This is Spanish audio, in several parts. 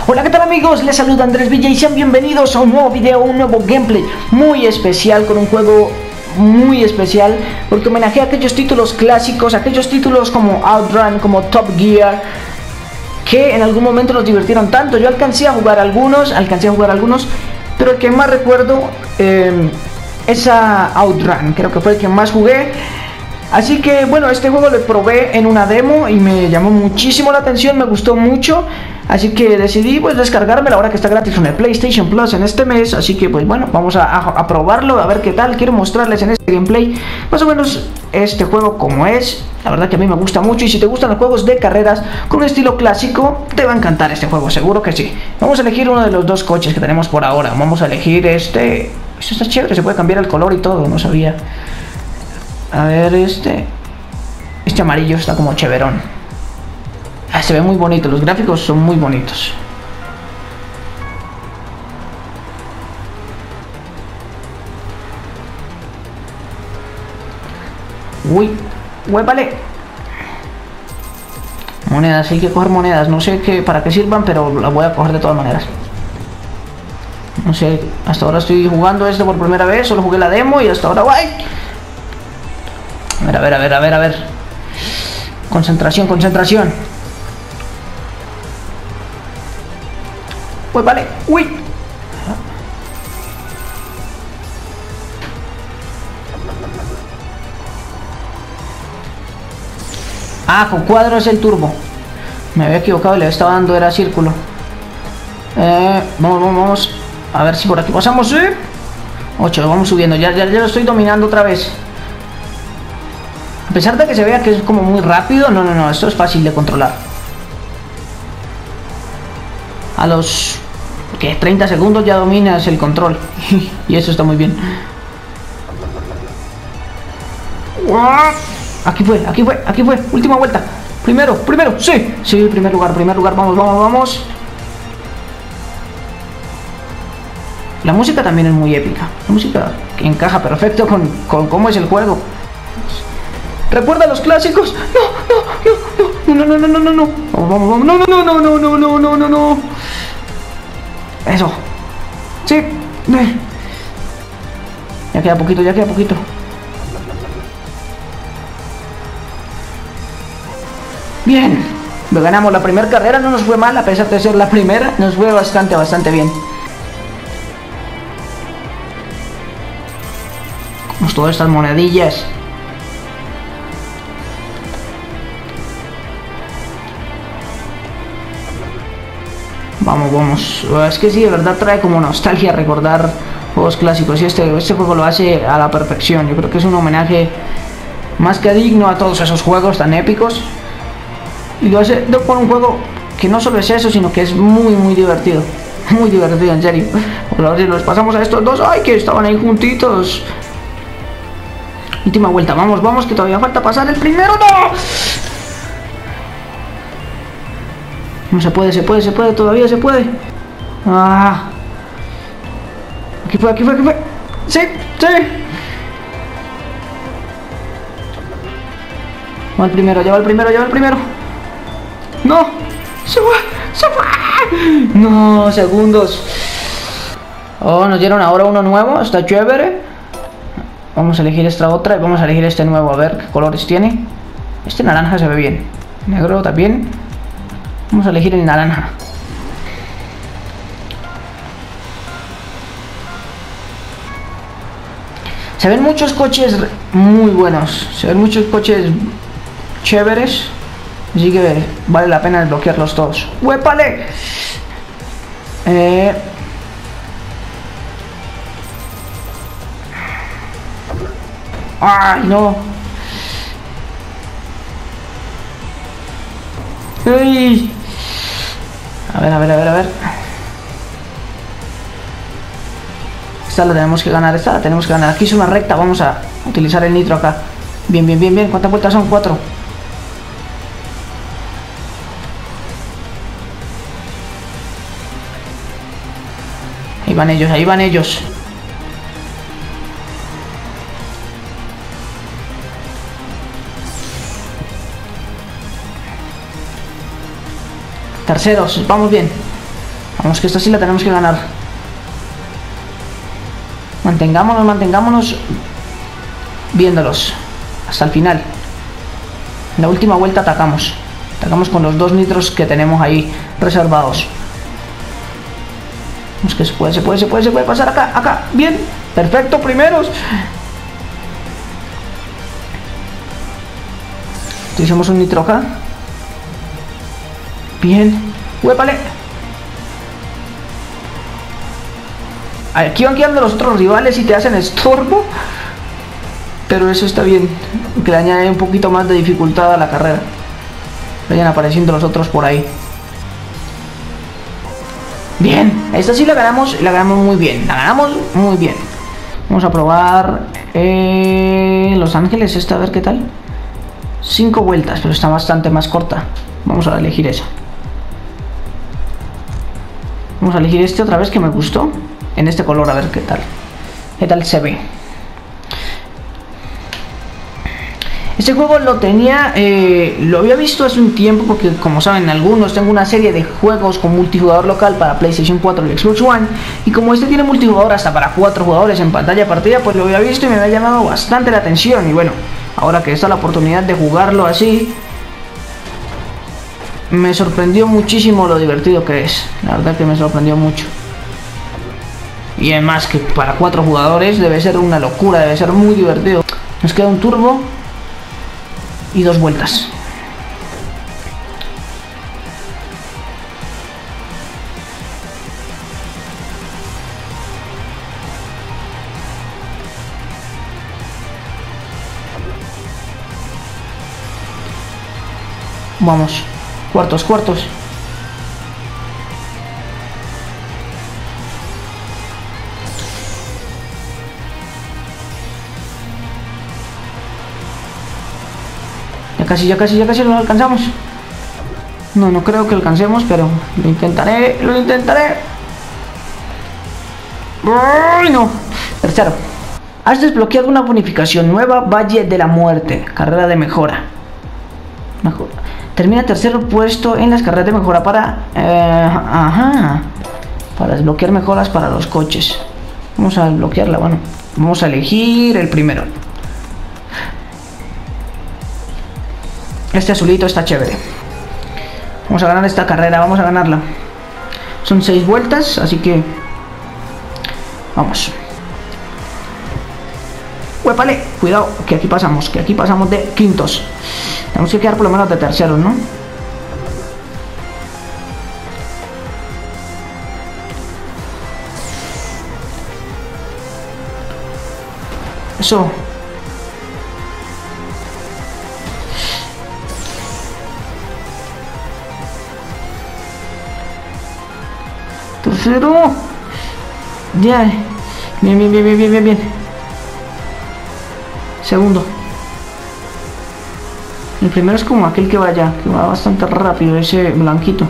Hola, ¿qué tal amigos? Les saluda Andrés Villa y sean bienvenidos a un nuevo video, un nuevo gameplay muy especial, con un juego muy especial, porque homenajea a aquellos títulos clásicos, aquellos títulos como Outrun, como Top Gear, que en algún momento nos divirtieron tanto. Yo alcancé a jugar algunos, pero el que más recuerdo es a Outrun, creo que fue el que más jugué. Así que bueno, este juego lo probé en una demo y me llamó muchísimo la atención, me gustó mucho. Así que decidí pues descargármela ahora que está gratis en el PlayStation Plus en este mes. Así que pues bueno, vamos a probarlo, a ver qué tal. Quiero mostrarles en este gameplay más o menos este juego como es. La verdad que a mí me gusta mucho, y si te gustan los juegos de carreras con un estilo clásico, te va a encantar este juego, seguro que sí. Vamos a elegir uno de los dos coches que tenemos por ahora. Vamos a elegir este. Este está chévere, se puede cambiar el color y todo, no sabía. A ver, este amarillo está como chéverón. Se ve muy bonito, los gráficos son muy bonitos. Uy, huépale. Monedas, hay que coger monedas. No sé para qué sirvan, pero las voy a coger de todas maneras. No sé, hasta ahora estoy jugando esto por primera vez. Solo jugué la demo y hasta ahora... ¡Guay! A ver. Concentración. Pues vale. Uy. Con cuadro es el turbo. Me había equivocado y le estaba dando, era círculo. Vamos. A ver si por aquí pasamos. 8, vamos subiendo. Ya lo estoy dominando otra vez. A pesar de que se vea que es como muy rápido, no, esto es fácil de controlar. A los 30 segundos ya dominas el control. Y eso está muy bien. Aquí fue, última vuelta. Primero, sí, primer lugar, vamos. La música también es muy épica. La música que encaja perfecto con cómo es el juego. ¿Recuerda los clásicos? No. Vamos. No. Eso. Sí. Ya queda poquito. Bien. Lo ganamos la primera carrera, no nos fue mal, a pesar de ser la primera, nos fue bastante bien. Como todas estas monedillas. Vamos. Es que sí, de verdad trae como nostalgia recordar juegos clásicos, y este juego lo hace a la perfección. Yo creo que es un homenaje más que digno a todos esos juegos tan épicos, y lo hace con un juego que no solo es eso, sino que es muy divertido. Muy divertido, en serio. A ver si los pasamos a estos dos. ¡Ay, que estaban ahí juntitos! Última vuelta, vamos, que todavía falta pasar el primero. ¡No! No se puede, todavía se puede. Aquí fue. Sí. Va el primero. No, se fue. No, segundos. Nos dieron ahora uno nuevo, está chévere. Vamos a elegir esta otra y vamos a elegir este nuevo, a ver qué colores tiene. Este naranja se ve bien. Negro también. Vamos a elegir el naranja. Se ven muchos coches muy buenos. Se ven muchos coches chéveres. Así que vale la pena desbloquearlos todos. ¡Huépale! ¡Ay, no! ¡Uy! A ver. Esta la tenemos que ganar, Aquí es una recta, vamos a utilizar el nitro acá. Bien. ¿Cuántas vueltas son? 4. Ahí van ellos. Terceros, vamos bien. Vamos, que esta sí la tenemos que ganar. Mantengámonos viéndolos hasta el final. En la última vuelta atacamos con los 2 nitros que tenemos ahí reservados. Vamos, que se puede pasar acá, bien, perfecto, primeros. Utilizamos un nitro acá. Bien, huépale. Aquí van quedando los otros rivales y te hacen estorbo. Pero eso está bien, que le añade un poquito más de dificultad a la carrera. Vayan apareciendo los otros por ahí. Bien, esta sí la ganamos muy bien. Vamos a probar Los Ángeles, esta, a ver qué tal. 5 vueltas, pero está bastante más corta. Vamos a elegir esa. Vamos a elegir este otra vez, que me gustó. En este color, a ver qué tal. ¿Qué tal se ve? Este juego lo había visto hace un tiempo, porque como saben algunos, tengo una serie de juegos con multijugador local para PlayStation 4 y Xbox One, y como este tiene multijugador hasta para 4 jugadores en pantalla partida, pues lo había visto y me había llamado bastante la atención. Y bueno, ahora que está la oportunidad de jugarlo así, me sorprendió muchísimo lo divertido que es. La verdad que me sorprendió mucho. Y además que para 4 jugadores debe ser una locura, debe ser muy divertido. Nos queda un turbo y 2 vueltas. Vamos, cuartos. Ya casi lo alcanzamos. No creo que alcancemos, pero lo intentaré. ¡Ay, no! Tercero. Has desbloqueado una bonificación nueva, Valle de la Muerte, carrera de mejora. Termina tercer puesto en las carreras de mejora para desbloquear mejoras para los coches. Vamos a desbloquearla, bueno. Vamos a elegir el primero. Este azulito está chévere. Vamos a ganar esta carrera, vamos a ganarla. Son 6 vueltas, así que vamos. ¡Huépale! Cuidado, que aquí pasamos de quintos. Tenemos que quedar por lo menos de terceros, ¿no? Eso. Tercero. Ya. Bien. Segundo. El primero es como aquel que va bastante rápido, ese blanquito.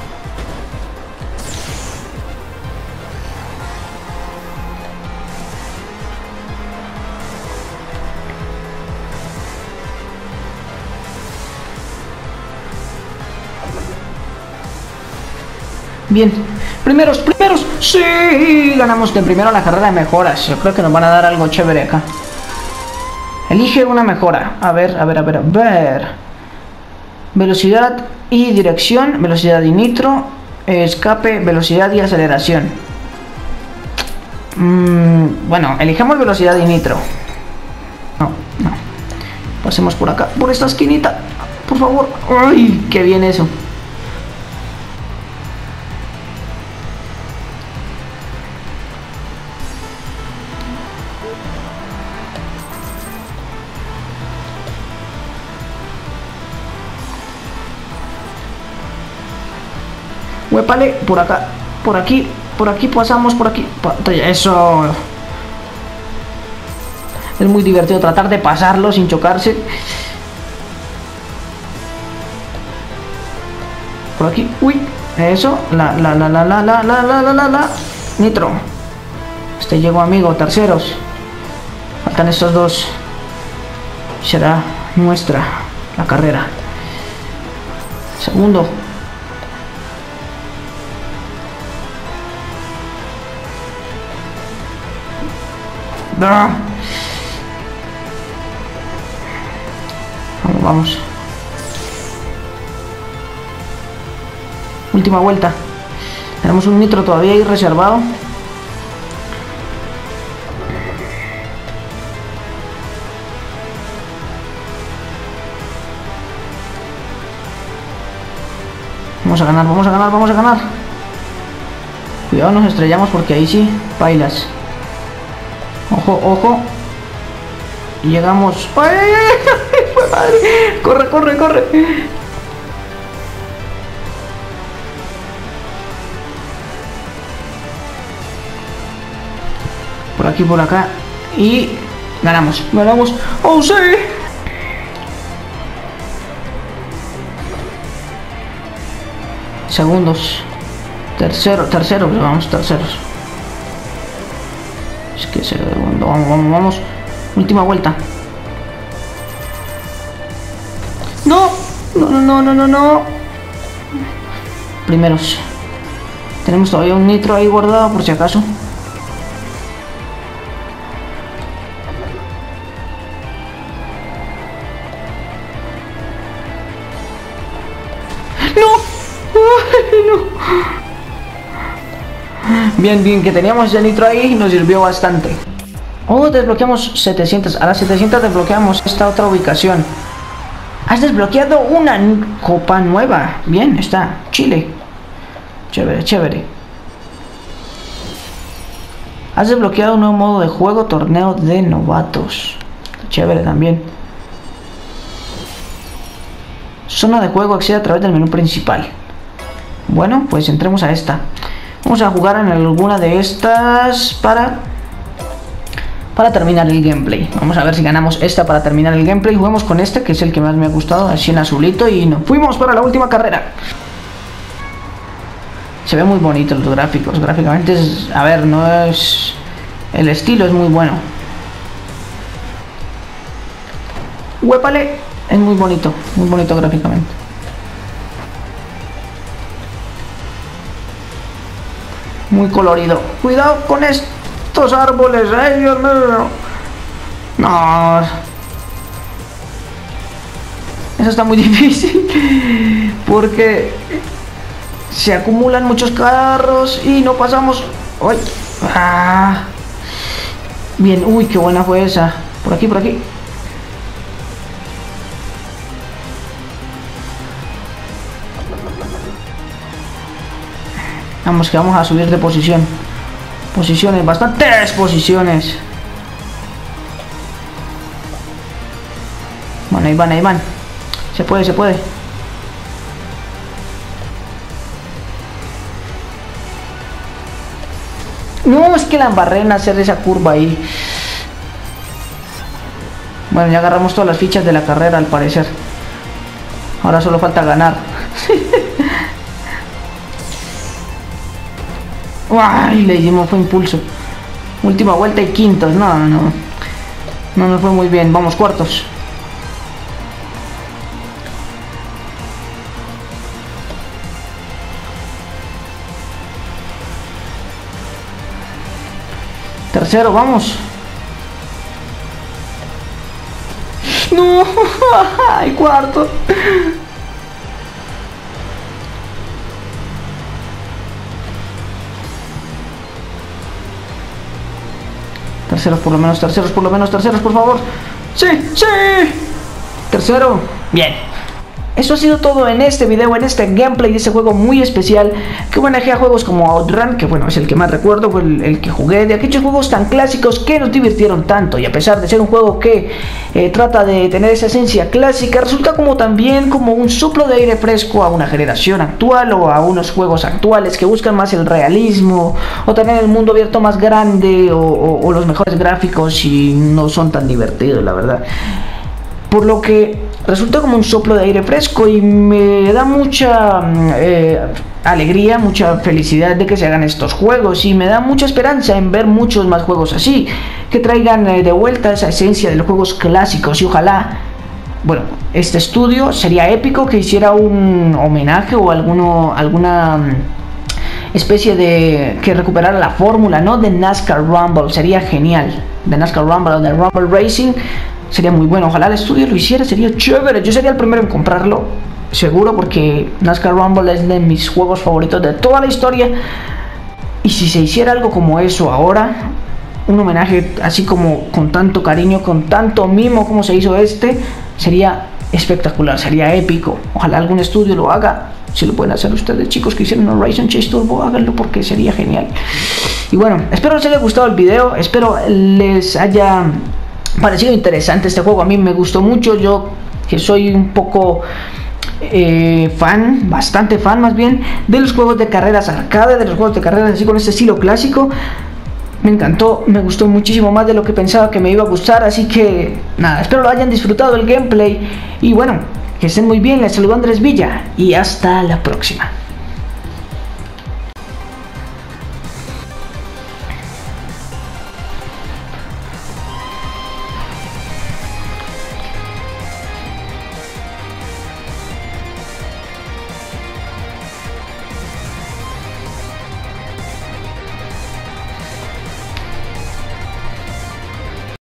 Bien, primeros, sí, ganamos de primero la carrera de mejoras. Yo creo que nos van a dar algo chévere acá. Elige una mejora. A ver. Velocidad y dirección, velocidad y nitro, escape, velocidad y aceleración. Bueno, elijamos velocidad y nitro. No. Pasemos por acá, por esta esquinita, por favor. ¡Ay, qué bien eso! Huépale, por acá, por aquí pasamos, por aquí. Eso. Es muy divertido tratar de pasarlo sin chocarse. Por aquí, uy, eso, nitro. Llegó, amigo, terceros. Faltan estos dos. Será nuestra la carrera. ¡Ah! Vamos, vamos. Última vuelta. Tenemos un nitro todavía ahí reservado. Vamos a ganar, vamos a ganar, vamos a ganar. Cuidado, nos estrellamos porque ahí sí, bailas. Ojo, ojo. Y llegamos. ¡Ay, ay, ay! ¡Fue madre! ¡Corre, corre, corre! Por aquí, por acá. Y ganamos, ganamos. ¡Oh, sí! Segundos. Tercero, pero vamos terceros. Es que segundo, vamos, vamos, vamos. Última vuelta. No, no, no, no, no, no. Primeros. Tenemos todavía un nitro ahí guardado por si acaso. Bien, bien, que teníamos ese nitro ahí y nos sirvió bastante. Oh, desbloqueamos 700. A las 700 desbloqueamos esta otra ubicación. Has desbloqueado una copa nueva. Bien, está. Chile. Chévere, chévere. Has desbloqueado un nuevo modo de juego, torneo de novatos. Chévere también. Zona de juego, accede a través del menú principal. Bueno, pues entremos a esta. Vamos a jugar en alguna de estas para terminar el gameplay. Vamos a ver si ganamos esta para terminar el gameplay. Juguemos con este, que es el que más me ha gustado, así en azulito. Y nos fuimos para la última carrera. Se ve muy bonito los gráficos. Gráficamente es... A ver, no es... El estilo es muy bueno. ¡Huépale! Es muy bonito gráficamente. Muy colorido. Cuidado con estos árboles. ¡Ay, Dios mío! No. Eso está muy difícil. Porque se acumulan muchos carros y no pasamos. ¡Ay! Ah. Bien. Uy, qué buena fue esa. Por aquí, por aquí. Vamos, que vamos a subir de posición. Posiciones, bastantes posiciones. Bueno, ahí van, ahí van. Se puede, se puede. No, es que la embarré en hacer esa curva ahí. Bueno, ya agarramos todas las fichas de la carrera al parecer. Ahora solo falta ganar. ¡Ay! Le hicimos, fue impulso. Última vuelta y quintos. No, no, no. No nos fue muy bien. Vamos, cuartos. Tercero, vamos. No. ¡Ay, cuarto! Terceros por lo menos, terceros por lo menos, terceros por favor. ¡Sí! ¡Sí! Tercero. Bien. Eso ha sido todo en este video, en este gameplay de este juego muy especial que homenajea a juegos como Outrun, que bueno, es el que más recuerdo, fue el que jugué, de aquellos juegos tan clásicos que nos divirtieron tanto. Y a pesar de ser un juego que trata de tener esa esencia clásica, resulta como también como un soplo de aire fresco a una generación actual o a unos juegos actuales que buscan más el realismo o tener el mundo abierto más grande o los mejores gráficos y no son tan divertidos, la verdad. Por lo que resulta como un soplo de aire fresco y me da mucha alegría, mucha felicidad de que se hagan estos juegos y me da mucha esperanza en ver muchos más juegos así, que traigan de vuelta esa esencia de los juegos clásicos y ojalá, bueno, este estudio sería épico que hiciera un homenaje o alguna especie de que recuperara la fórmula, ¿no?, de NASCAR Rumble, sería genial. de NASCAR Rumble o de Rumble Racing, sería muy bueno. Ojalá el estudio lo hiciera, sería chévere. Yo sería el primero en comprarlo, seguro, porque NASCAR Rumble es de mis juegos favoritos de toda la historia. Y si se hiciera algo como eso ahora, un homenaje así como con tanto cariño, con tanto mimo como se hizo sería espectacular, sería épico. Ojalá algún estudio lo haga. Si lo pueden hacer ustedes, chicos, que hicieron un Horizon Chase Turbo, háganlo porque sería genial. Y bueno, espero les haya gustado el video, espero les haya parecido interesante este juego. A mí me gustó mucho, yo que soy un poco fan, bastante fan más bien, de los juegos de carreras arcade, de los juegos de carreras así con este estilo clásico. Me encantó, me gustó muchísimo más de lo que pensaba que me iba a gustar. Así que nada, espero lo hayan disfrutado el gameplay. Y bueno, que estén muy bien, les saludo Andrés Villa y hasta la próxima.